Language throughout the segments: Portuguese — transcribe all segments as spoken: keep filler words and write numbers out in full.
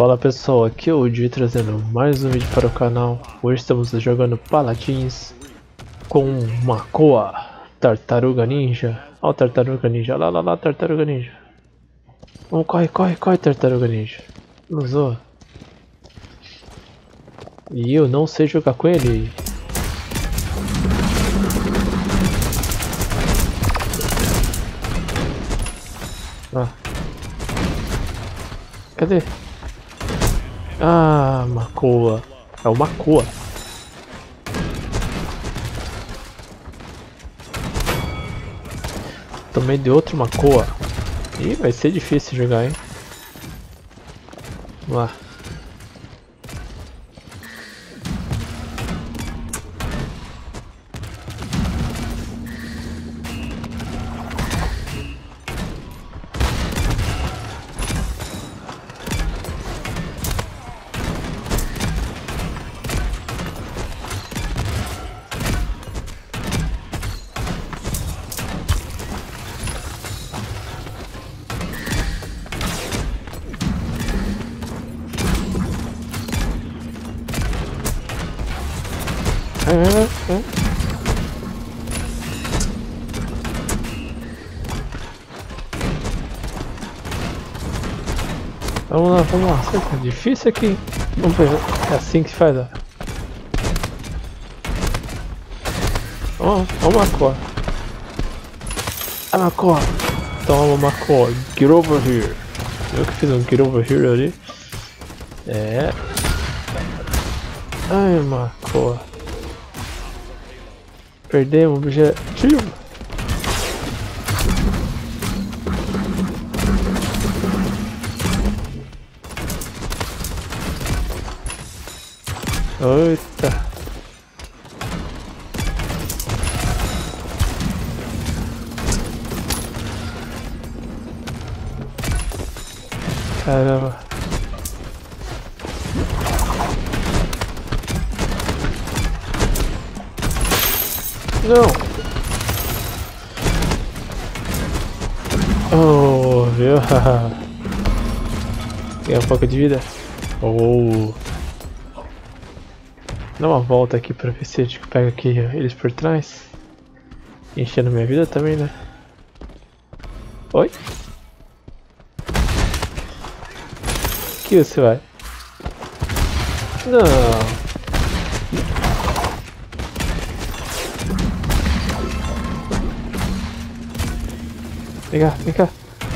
Fala pessoal, aqui é o Di trazendo mais um vídeo para o canal. Hoje estamos jogando Paladins com Makoa, Tartaruga Ninja. Ó o Tartaruga Ninja, lá lá lá, Tartaruga Ninja. Vamos, corre, corre, corre, Tartaruga Ninja. Não zoa. E eu não sei jogar com ele. Ah. Cadê? Ah, Makoa. É o Makoa. Tomei de outro Makoa. Ih, vai ser difícil jogar, hein? Vamos lá. É, é. Vamos lá, vamos lá. É difícil aqui. Vamos ver. É assim que se faz, ó. Ó, ó o Makoa. Ah, Makoa. Toma, Makoa. Get over here. Eu que fiz um get over here ali. É. Ai, Makoa. Perdemos o objetivo. Eita. Caramba. Não. Oh, viu? Ganhei um pouco de vida. Oh. Dá uma volta aqui pra ver se a gente pega aqui eles por trás. Enchendo minha vida também, né? Oi? Que você vai? Não. Vem cá, vem cá.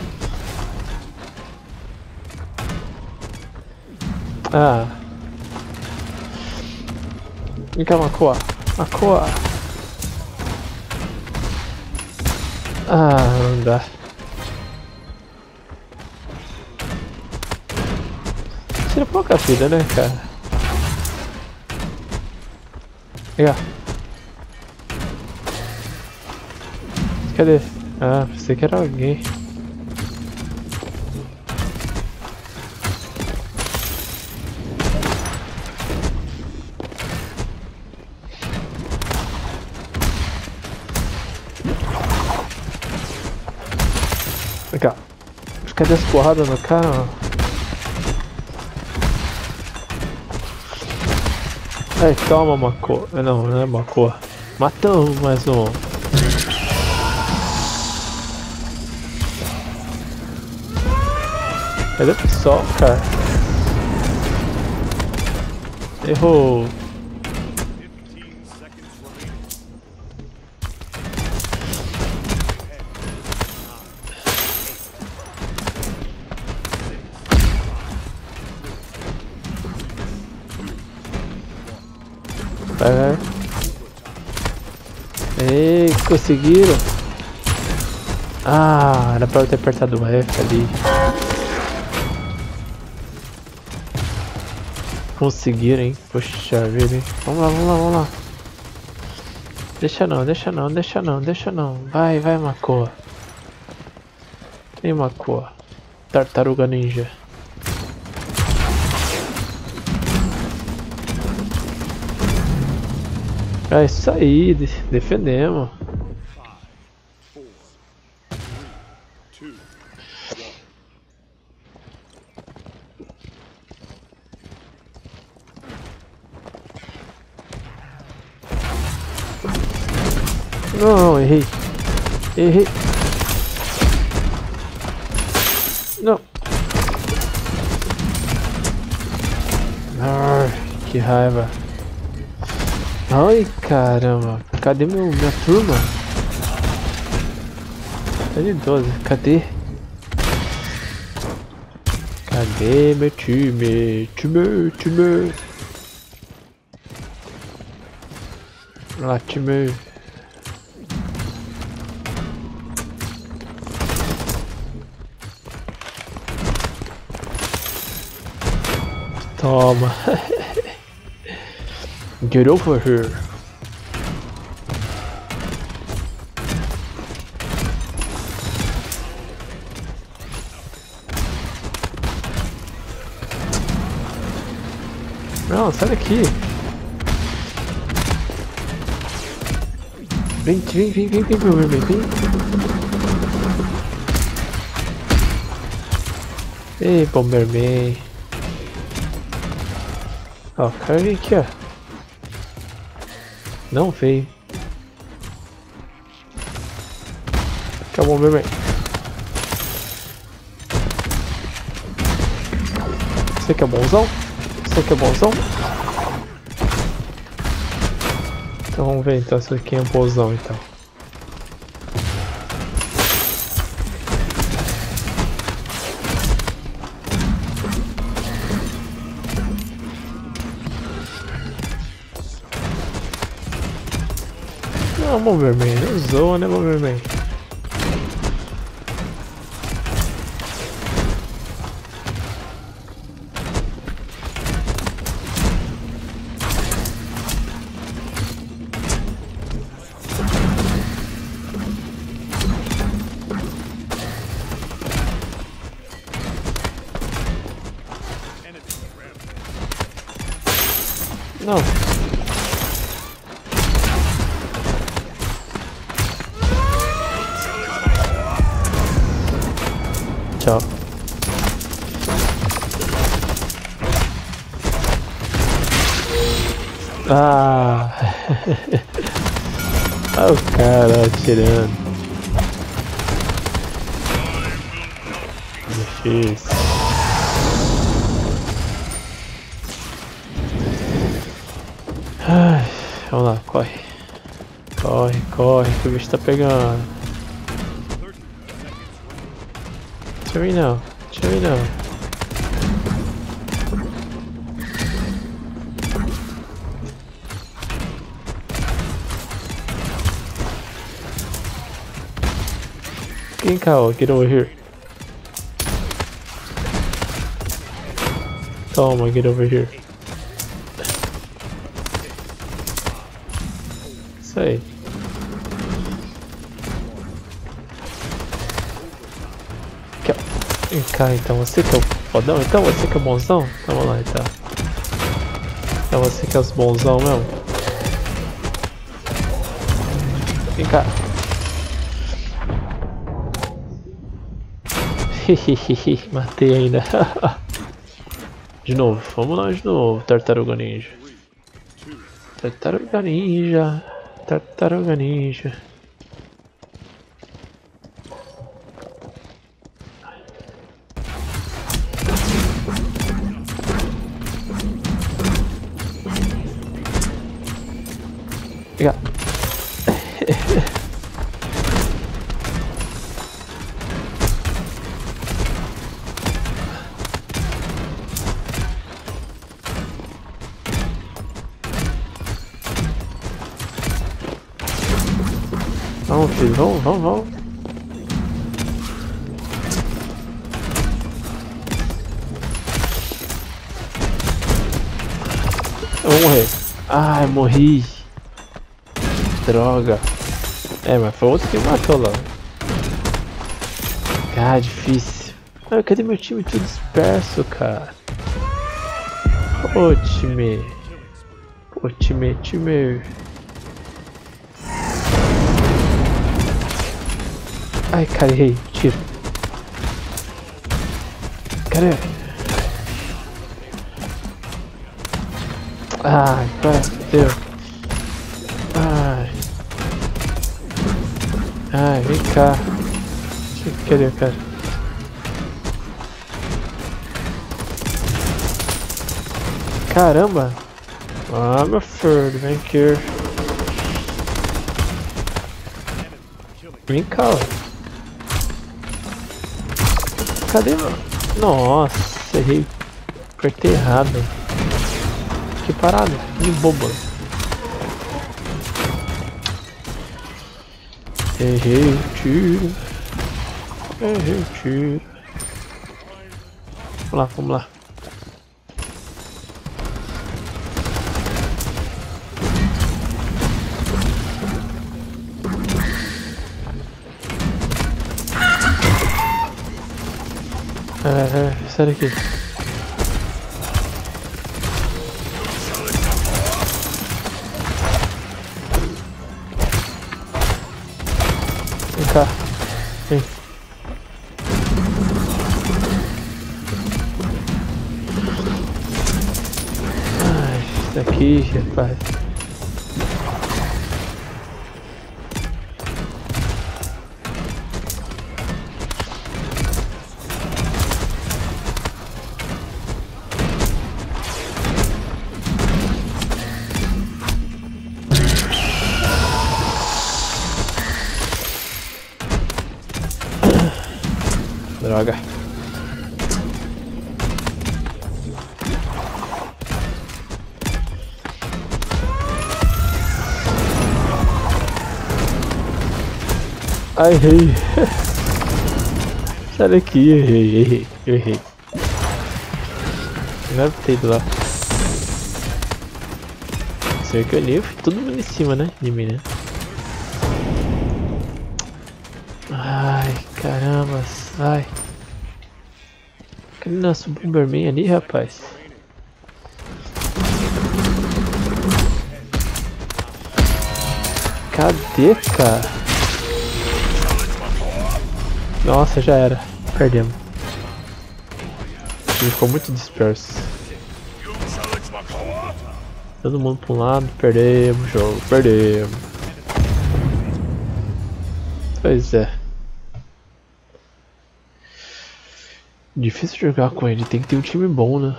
Ah. Vem cá, Makoa. Makoa. Ah, não dá. Tira pouca vida, né, cara? Vem cá. Cadê? Ah, pensei que era alguém. Vem cá. Cadê as porradas no cara? Ai, calma, Makoa. Não, não é Makoa. Matamos mais um. Cadê o pessoal, cara? Errou. Vai, vai. Ei, conseguiram. Ah, era pra eu ter apertado o F ali. Conseguiram, hein? Poxa vida, hein? Vamos lá, vamos lá, vamos lá. Deixa não, deixa não, deixa não, deixa não. Vai, vai, Makoa. Vem, Makoa. Tartaruga Ninja. É isso aí, defendemos. Não, errei. Errei. Não. Ai, que raiva. Ai, caramba. Cadê meu, minha turma? Tá de doze. Cadê? Cadê meu time? Time, time. Lá, time. Toma. Get over here. Não, sai daqui. Vem, vem, vem, vem, vem, vem, vem, vem. Ei, Bomberman. Ó, o cara vem aqui, ó. Não veio. Que é o Bomberman. Você que é bonzão? Você que é bonzão? Então vamos ver então se aqui é bonzão então. Não, Bomberman, não zoa, né, Bomberman? Não. Tchau. Ah. Olha o cara atirando. Difícil. Ai, vamos lá, corre. Corre, corre, que o bicho tá pegando. Deixa eu vir não, deixa eu vir não. Vem cá, ó, get over here. Toma, get over here. Isso aí. Aqui, ó. Vem cá então, você que é o fodão, então você que é bonzão? Vamos lá então. Então você que é os bonzão mesmo? Vem cá. Hehehe, matei ainda. De novo, vamos lá de novo, Tartaruga Ninja. Tartaruga Ninja. Tartaruga Ninja. Pega. Vamos, filho, vamos, vamos, vamos. Eu vou morrer. Ai, morri. Droga. É, mas foi outro que matou lá. Ah, difícil. Ah, cadê meu time tudo disperso, cara? Ô, time. Ô, time, time. Ai, cara, errei. Tiro. Cadê? Ai, cara, deu. Ai. vem cá. Cadê, cara? Caramba! Ah, meu filho, vem aqui. Vem cá, ó. Cadê, mano? Nossa, errei. Apertei errado. Que parada, que boba. Errei o tiro. Errei o tiro. Vamos lá, vamos lá. É, é, sai daqui. Vem cá. Vem. Ai, isso aqui, rapaz. Droga. Ai, errei. Sai daqui, errei, errei, eu errei. Não era pra ter ido lá. Cerca ali, todo mundo em cima, né? De mim, né? Ai, caramba, sai. Cadê nosso Bomberman ali, rapaz? Cadê, cara? Nossa, já era. Perdemos. Ele ficou muito disperso. Todo mundo para um lado, perdemos o jogo, perdemos. Pois é. Difícil jogar com ele, tem que ter um time bom, né?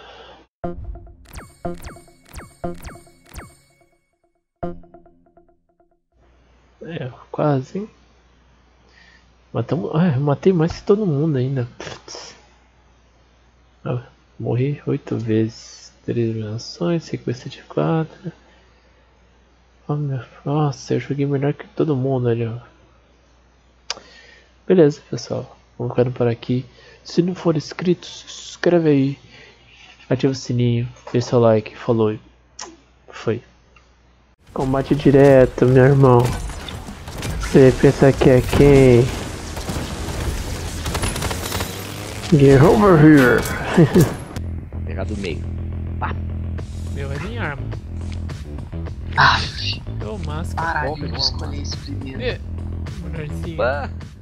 É, quase, hein? Matamos. Ah, eu matei mais que todo mundo ainda. Ah, morri oito vezes. Três eliminações, sequência de quatro. Oh, meu... Nossa, eu joguei melhor que todo mundo ali, ó. Beleza, pessoal. Vamos ficando por aqui. Se não for inscrito, se inscreve aí. Ativa o sininho, deixa seu like. Falou. Foi. Combate direto, meu irmão. Você pensa que é quem? Get over here. Pegar do meio. Pá. Meu, é minha arma. Ah, Ô, máscara. caralho, bom, eu escolhi isso primeiro. É, mulherzinha. Pá.